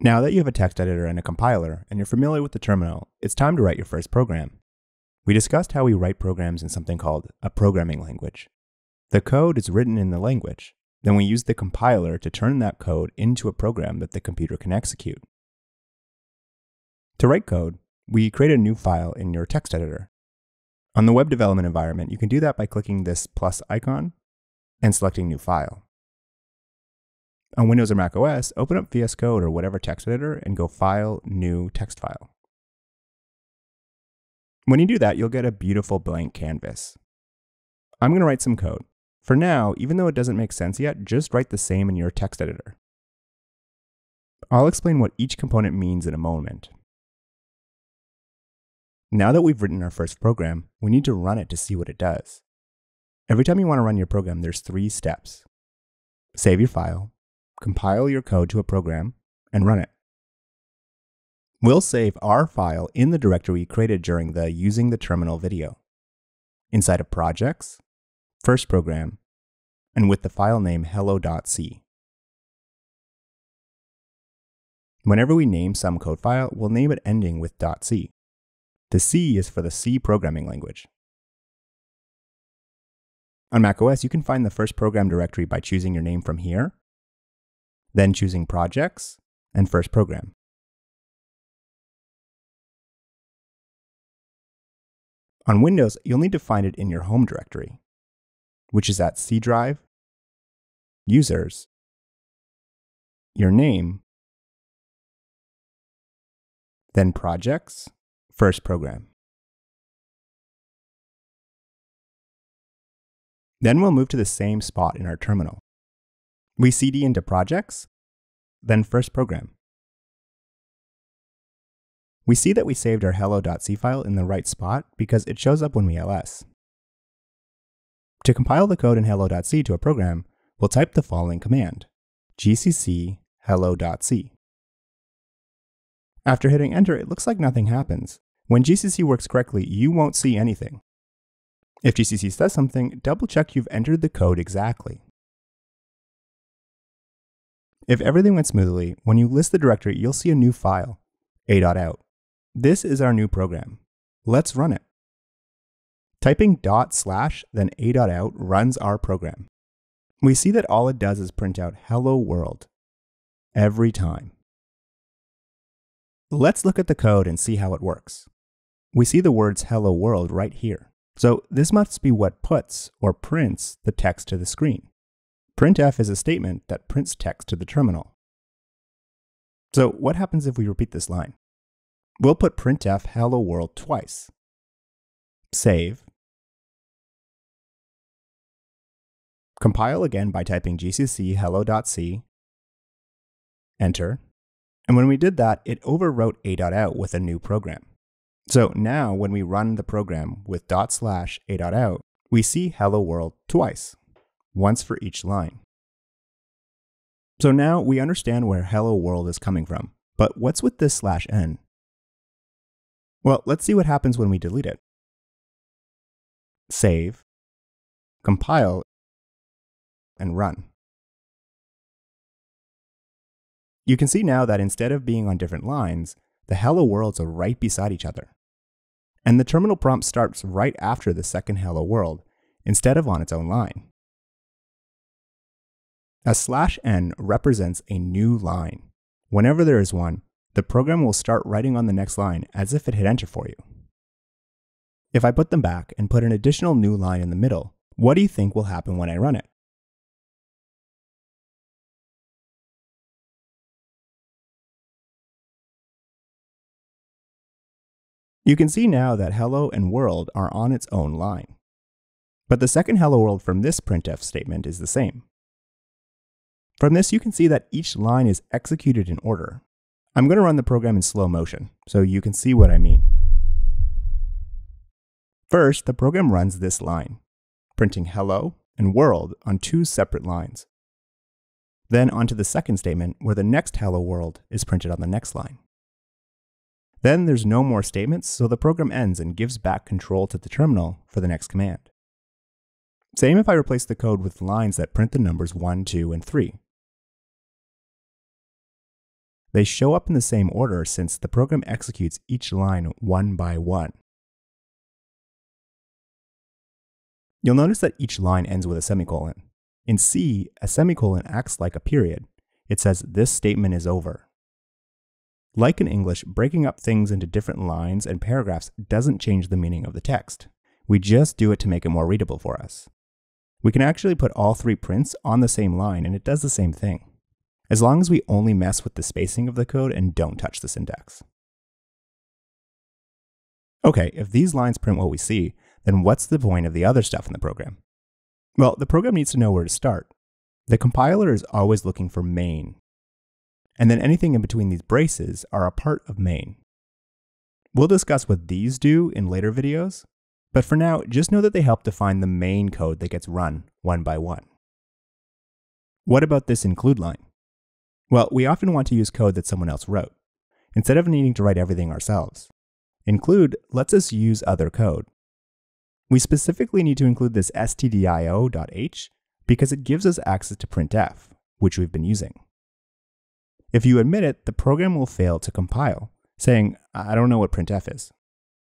Now that you have a text editor and a compiler, and you're familiar with the terminal, it's time to write your first program. We discussed how we write programs in something called a programming language. The code is written in the language. Then we use the compiler to turn that code into a program that the computer can execute. To write code, we create a new file in your text editor. On the web development environment, you can do that by clicking this plus icon and selecting New File. On Windows or Mac OS, open up VS Code or whatever text editor and go File, New Text File. When you do that, you'll get a beautiful blank canvas. I'm going to write some code. For now, even though it doesn't make sense yet, just write the same in your text editor. I'll explain what each component means in a moment. Now that we've written our first program, we need to run it to see what it does. Every time you want to run your program, there's 3 steps. Save your file, compile your code to a program, and run it. We'll save our file in the directory we created during the Using the Terminal video, inside of Projects, First Program, and with the file name hello.c. Whenever we name some code file, we'll name it ending with .c. The C is for the C programming language. On macOS, you can find the first program directory by choosing your name from here, then choosing Projects and First Program. On Windows, you'll need to find it in your home directory, which is at C drive, Users, your name, then Projects, First Program. Then we'll move to the same spot in our terminal. We cd into Projects, then First Program. We see that we saved our hello.c file in the right spot because it shows up when we ls. To compile the code in hello.c to a program, we'll type the following command, gcc hello.c. After hitting enter, it looks like nothing happens. When GCC works correctly, you won't see anything. If GCC says something, double check you've entered the code exactly. If everything went smoothly, when you list the directory, you'll see a new file, a.out. This is our new program. Let's run it. Typing // then a.out runs our program. We see that all it does is print out hello world every time. Let's look at the code and see how it works. We see the words hello world right here. So this must be what puts or prints the text to the screen. Printf is a statement that prints text to the terminal. So what happens if we repeat this line? We'll put printf hello world twice. Save. Compile again by typing gcc hello.c. Enter. And when we did that, it overwrote a.out with a new program. So now when we run the program with // a.out, we see hello world twice, once for each line. So now we understand where hello world is coming from, but what's with this /n? Well, let's see what happens when we delete it. Save, compile, and run. You can see now that instead of being on different lines, the hello worlds are right beside each other. And the terminal prompt starts right after the second hello world, instead of on its own line. A /n represents a new line. Whenever there is one, the program will start writing on the next line as if it hit enter for you. If I put them back and put an additional new line in the middle, what do you think will happen when I run it? You can see now that hello and world are on its own line. But the second hello world from this printf statement is the same. From this, you can see that each line is executed in order. I'm going to run the program in slow motion, so you can see what I mean. First, the program runs this line, printing hello and world on 2 separate lines. Then onto the second statement, where the next hello world is printed on the next line. Then there's no more statements, so the program ends and gives back control to the terminal for the next command. Same if I replace the code with lines that print the numbers 1, 2, and 3. They show up in the same order since the program executes each line one by one. You'll notice that each line ends with a semicolon. In C, a semicolon acts like a period. It says this statement is over. Like in English, breaking up things into different lines and paragraphs doesn't change the meaning of the text. We just do it to make it more readable for us. We can actually put all three prints on the same line and it does the same thing, as long as we only mess with the spacing of the code and don't touch the syntax. Okay, if these lines print what we see, then what's the point of the other stuff in the program? Well, the program needs to know where to start. The compiler is always looking for main, and then anything in between these braces are a part of main. We'll discuss what these do in later videos, but for now, just know that they help define the main code that gets run one by one. What about this include line? Well, we often want to use code that someone else wrote, instead of needing to write everything ourselves. Include lets us use other code. We specifically need to include this stdio.h because it gives us access to printf, which we've been using. If you omit it, the program will fail to compile, saying, I don't know what printf is.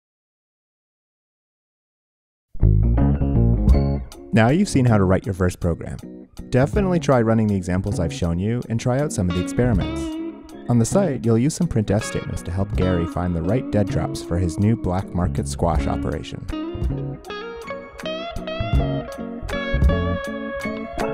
Now you've seen how to write your first program. Definitely try running the examples I've shown you and try out some of the experiments. On the site, you'll use some printf statements to help Gary find the right dead drops for his new black market squash operation.